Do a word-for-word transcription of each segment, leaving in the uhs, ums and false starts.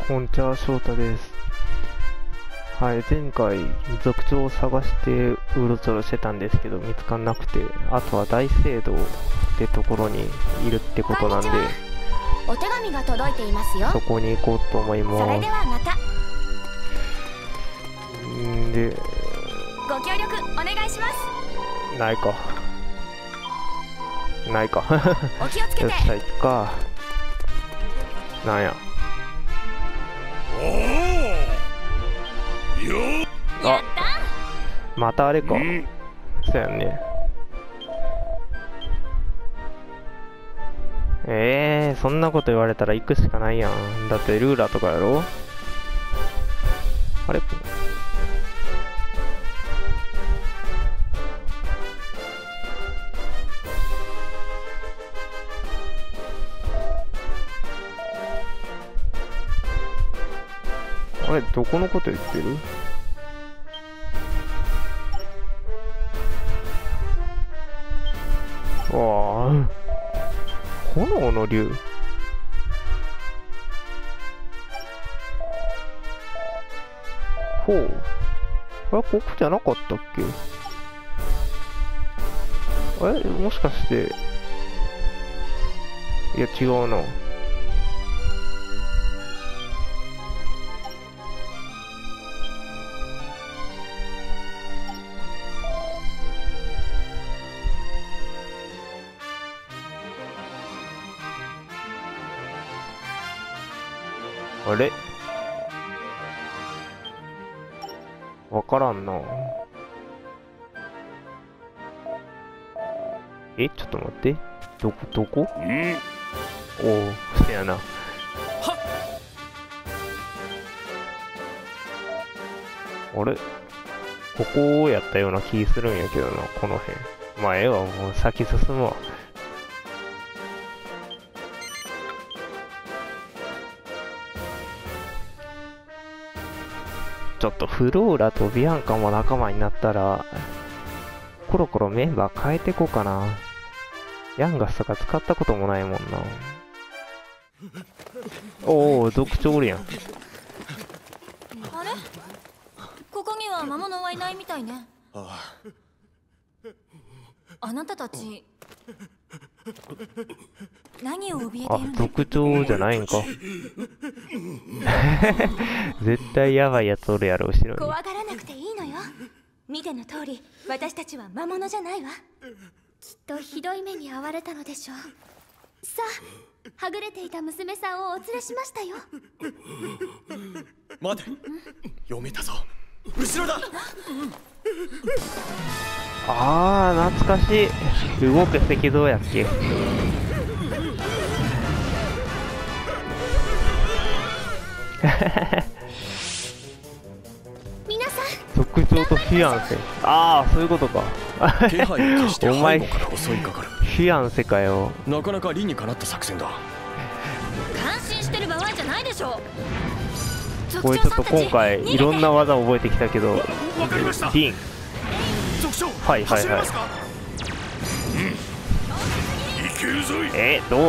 こんにちは、翔太です。はい、前回、族長を探してうろちょろしてたんですけど、見つかんなくて、あとは大聖堂ってところにいるってことなんで、 お手紙が届いていますよ。 そこに行こうと思います。 それではまた。 んで、 ご協力お願いします。 ないか。ないか。 お気をつけて。 よっしゃ、行くか。なんや。 おおよあ、またあれか。そうやんね。えー、そんなこと言われたら行くしかないやん。だってルーラーとかやろ。あれあれ、どこのこと言ってる？わあ、炎の竜。ほう。あれ、ここじゃなかったっけ？あれ、もしかして。いや、違うな。あれわからんな。え、ちょっと待って。どこ、どこ？おお、せやな。あれここやったような気するんやけどな、この辺。まあ、ええわ、もう先進むわ。ちょっとフローラとビアンカも仲間になったら、コロコロメンバー変えてこうかな。ヤンガスとか使ったこともないもんな。おお、族長おるやん。 あれ？ここには魔物はいないみたいね。 ああなたたち何を怯えているあ、 の？ 族長じゃないんか。絶対やばいやつおるやろ、後ろに。 怖がらなくていいのよ。見ての通り、私たちは魔物じゃないわ。きっとひどい目に遭われたのでしょう。さあ、はぐれていた娘さんをお連れしましたよ。 待て、読めたぞ。後ろだ。 あー、懐かしい。動く石像やっけ。 皆さん、 族長とフィアンセ。ああ、そういうことか。 気配を消してお前背後から襲いかかる。 フィアンセかよ。 なかなか理にかなった作戦だ。 感心してる場合じゃないでしょう。 これちょっと今回いろんな技を覚えてきたけど、 わかりました。 ディン。 族長、 はいはいはい。 走れますか？うん。いけるぞい。 えー、どう？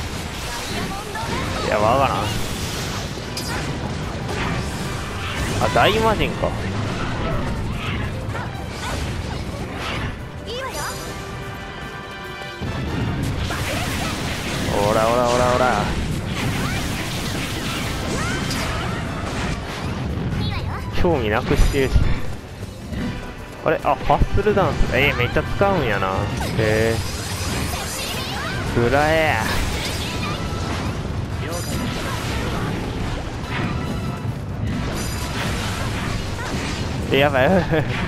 いや、わからん。あ、大魔人か。 いいわよ。 おらおらおらおら。興味なくしてるし。あれ、あ、ファッスルダンス。えー、めっちゃ使うんやな。へえ。くらえ。え、やばい。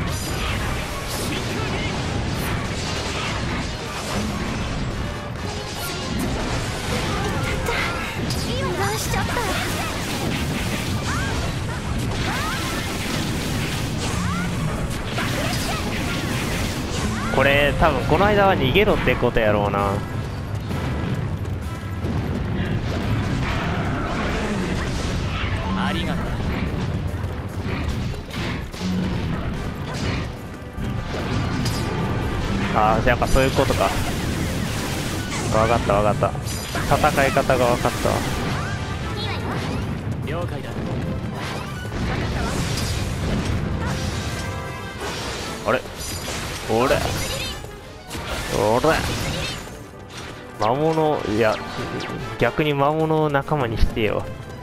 油断しちゃった。 これ多分この間は逃げろってことやろうな。 ありがとう。 ああ、やっぱそういうことか。分かった分かった。戦い方が分かったわ。 了解だ。 あれおれおれ魔物、いや逆に魔物を仲間にしてよ。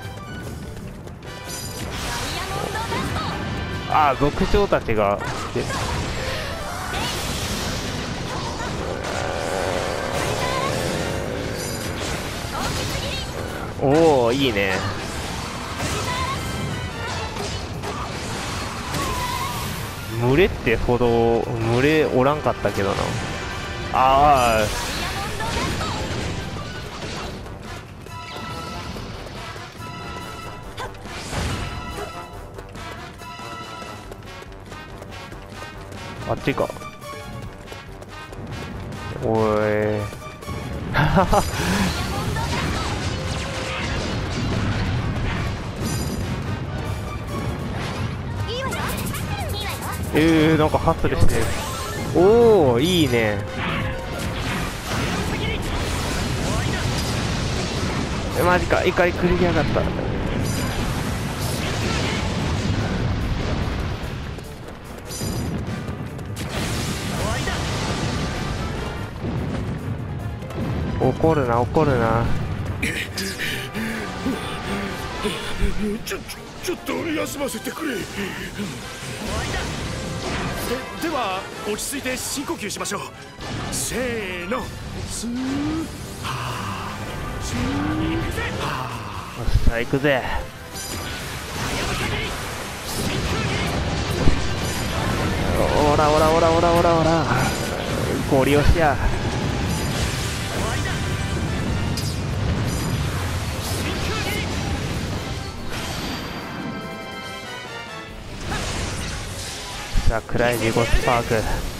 ああ、族長たちがおお、いいね。群れってほど群れおらんかったけどな。ああ、あっちか。おいえー、なんかハッスルしてる。おお、いいね。え、マジか、一回クリアがった。怒るな怒るな。 ちょちょっと休ませてくれ。ででは落ち着いて深呼吸しましょう。せーの、スーはースーはよっしゃ行くぜ。おらおらおらおらおらおら、ゴリ押しや。さあクライジゴスパーク。 ー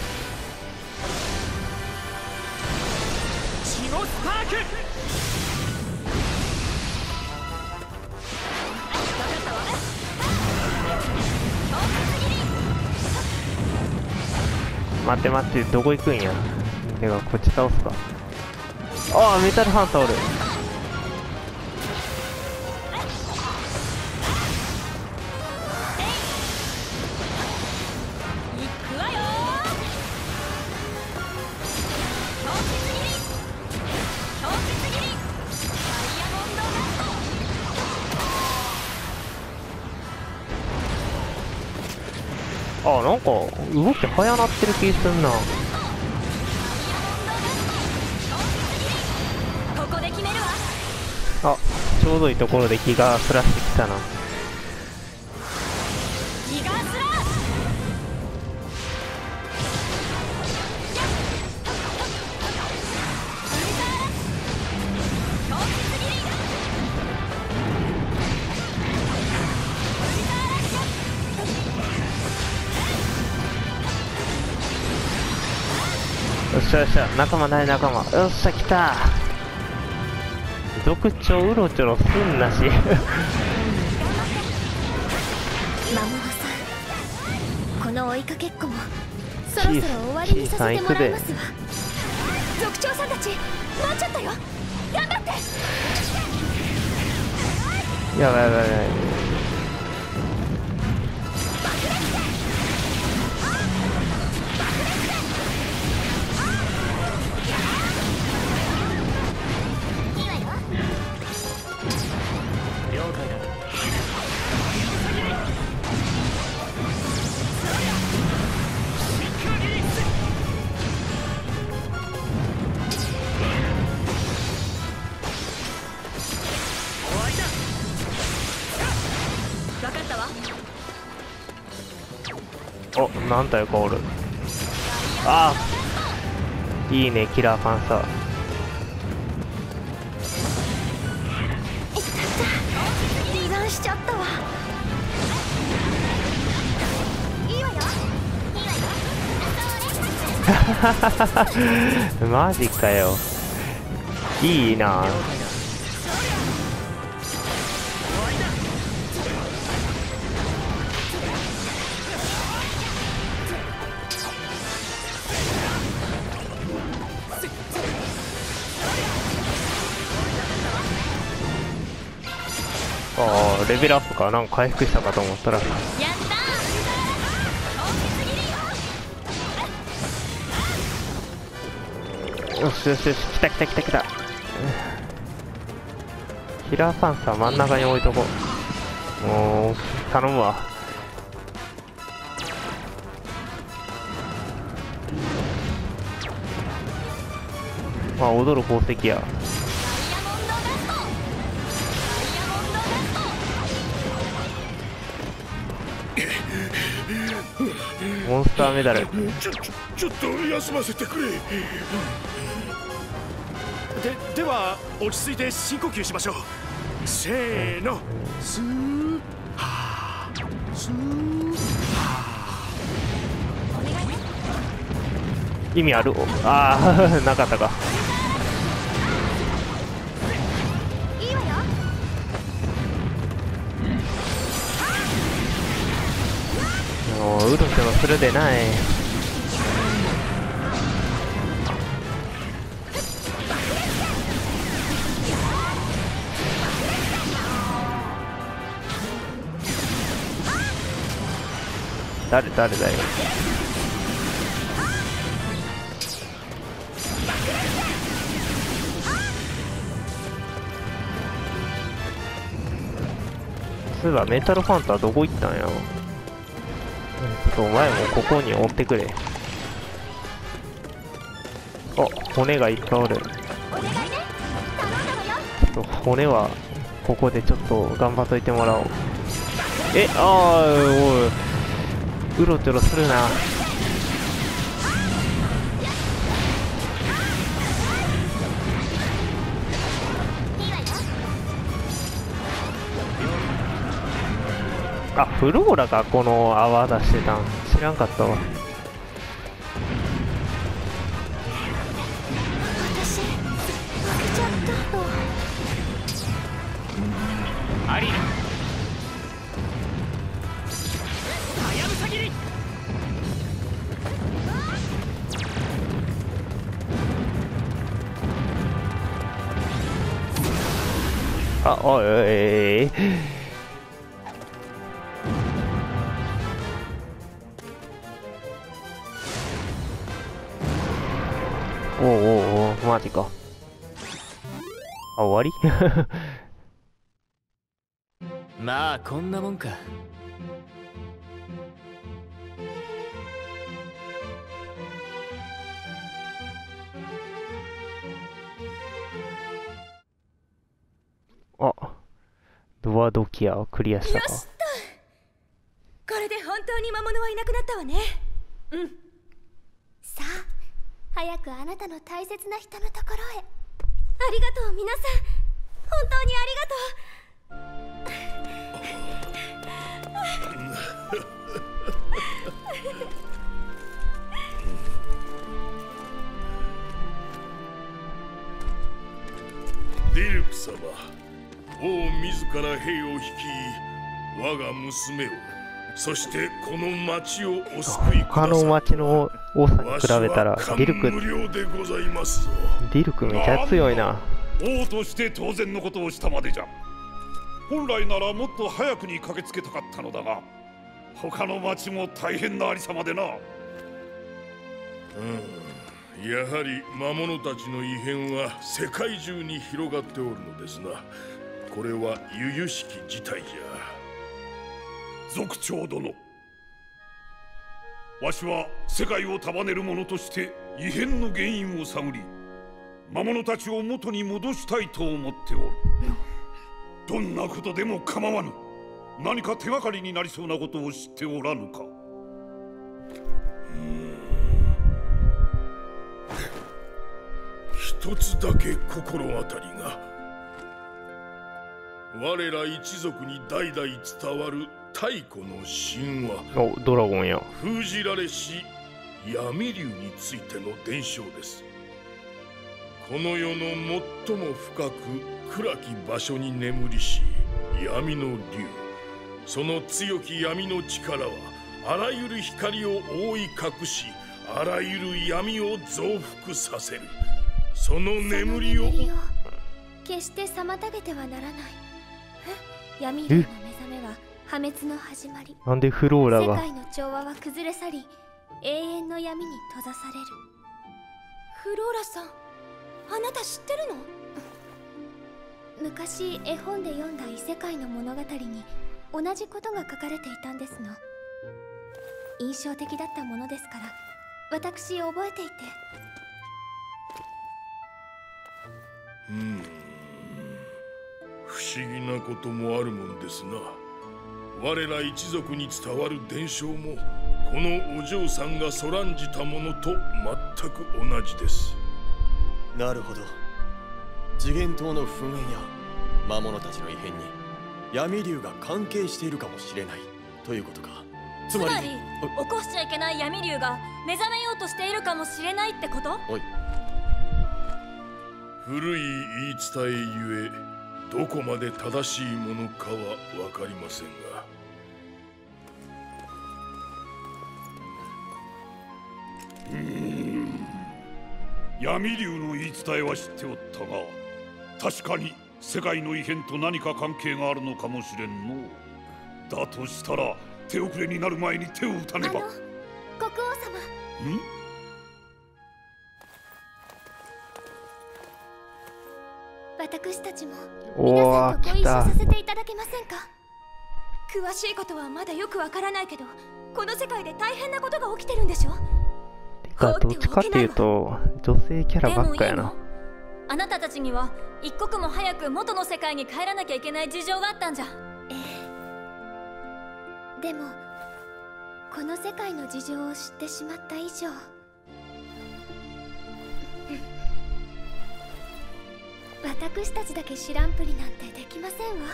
ジゴスパーク。 待って待って、どこ行くんや。てかこっち倒すか。ああ、メタルハンターおる。あ、なんか動き早なってる気すんな。 ここで決めるわ。 あ、ちょうどいいところでギガスラッシュ来たな。 ギガスラッシよっしゃよっしゃ、仲間ない仲間。よっしゃ来た。族長うろちょろすんなし魔物さん、この追いかけっこもそろそろ終わりにさせてもらいますわ。族長さんたち、もうちょっとよ、頑張って。 やばいやばいやばい。お、何体かおる。ああ、いいね、キラーパンサー。 離眼しちゃったわ。いいわよ、いいわよ。 マジかよ。いいな。 ああレベルアップか、なんか回復したかと思ったら。 やったー。 よしよしよし、来た来た来た来た。キラーパンサー真ん中に置いとこう。もう頼むわ。あ、踊る宝石や。モンスターメダル。 ちょちょちょっと休ませてくれ。ででは落ち着いて深呼吸しましょう。せーの、スーハースーハ意味ある？ああなかったか。 いいわよ。 もううろちょろするでない。誰誰だよ。そういえばメタルファンタはどこ行ったんやろ。ちょっとお前もここに追ってくれ。あ、骨がいっぱいおる。 お願いね。頼んだわよ。 ちょっと骨はここでちょっと頑張っといてもらおう。え、あーおい、うろちょろするな。あ、フローラがこの泡出してたん知らんかったわ。 私負けちゃったの。 アリーナはやぶさ切り。 あ、おいおいおい。おうおうおう、マジか。あ、終わりまあこんなもんか。 あ、ドアドキアをクリアしたか。 これで本当に魔物はいなくなったわね。うん。さあ、早くあなたの大切な人のところへ。ありがとう皆さん、本当にありがとーディルク様、王自ら兵を率い我が娘を、そしてこの町をお救いください。 他の町の王さんに比べたらディルク無料でございますぞ。 ディルクめちゃ強いな。 王として当然のことをしたまでじゃ。本来ならもっと早くに駆けつけたかったのだが、他の町も大変なありさまでな。 うん、やはり魔物たちの異変は世界中に広がっておるのですな。これは由々しき事態じゃ。 族長殿、わしは世界を束ねる者として異変の原因を探り、魔物たちを元に戻したいと思っておる。どんなことでも構わぬ。何か手がかりになりそうなことを知っておらぬか。 一つだけ心当たりが。我ら一族に代々伝わる太古の神話、 お、ドラゴンや。 封じられし闇竜についての伝承です。この世の最も深く暗き場所に眠りし闇の竜、その強き闇の力はあらゆる光を覆い隠し、あらゆる闇を増幅させる。その眠りを決して妨げてはならない。 闇竜の目覚めは破滅の始まり。 なんでフローラが。 世界の調和は崩れ去り、永遠の闇に閉ざされる。 フローラさん、あなた知ってるの？ 昔絵本で読んだ異世界の物語に同じことが書かれていたんですの。印象的だったものですから私覚えていて。 うーん、不思議なこともあるもんですな。我ら一族に伝わる伝承もこのお嬢さんがそらんじたものと全く同じです。 なるほど。次元島の噴煙や魔物たちの異変に闇竜が関係しているかもしれないということか。つまり、 つまり起こしちゃいけない闇竜が目覚めようとしているかもしれないってこと？ おい、 古い言い伝えゆえどこまで正しいものかは分かりませんが、 うーん、闇竜の言い伝えは知っておったが、確かに世界の異変と何か関係があるのかもしれんの。だとしたら手遅れになる前に手を打たねば。 あの国王様。 ん？ 私たちもお皆さんとご一緒ー来た。 させていただけませんか？ 詳しいことはまだよくわからないけど、この世界で大変なことが起きてるんでしょ？ てかどっちかっていうと女性キャラばっかやな。 あなたたちには一刻も早く元の世界に帰らなきゃいけない事情があったんじゃ。 ええ。でもこの世界の事情を知ってしまった以上、私たちだけ知らんぷりなんてできませんわ。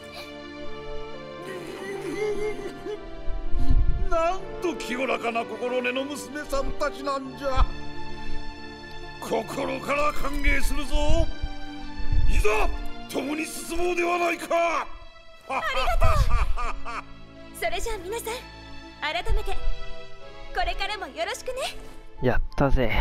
なんと清らかな心根の娘さんたちなんじゃ。心から歓迎するぞ。いざ共に進もうではないか。 それじゃあ皆さん、改めてこれからもよろしくね。 やったぜ。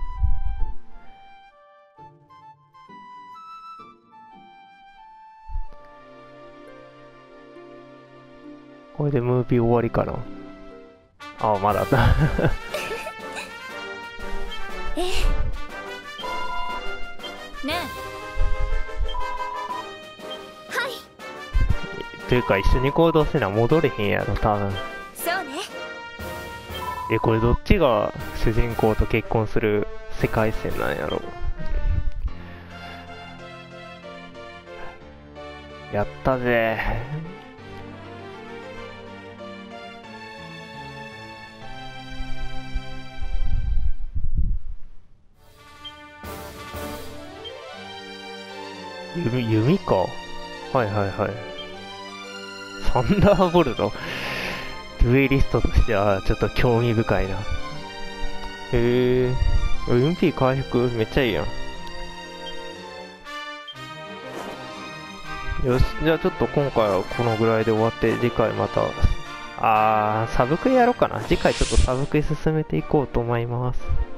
これでムービー終わりかな。ああ、まだあった。 ええ。 ねはい。 というか一緒に行動せな戻れへんやろ多分。 え、そうね。 え、これどっちが主人公と結婚する世界線なんやろ。やったぜ。弓、弓か。はいはいはい。サンダーボルト。デュエリストとしてはちょっと興味深いな。へえ。エムピー 回復めっちゃいいやん。よし、じゃあちょっと今回はこのぐらいで終わって、次回また、あー、サブクエやろうかな。次回ちょっとサブクエ進めていこうと思います。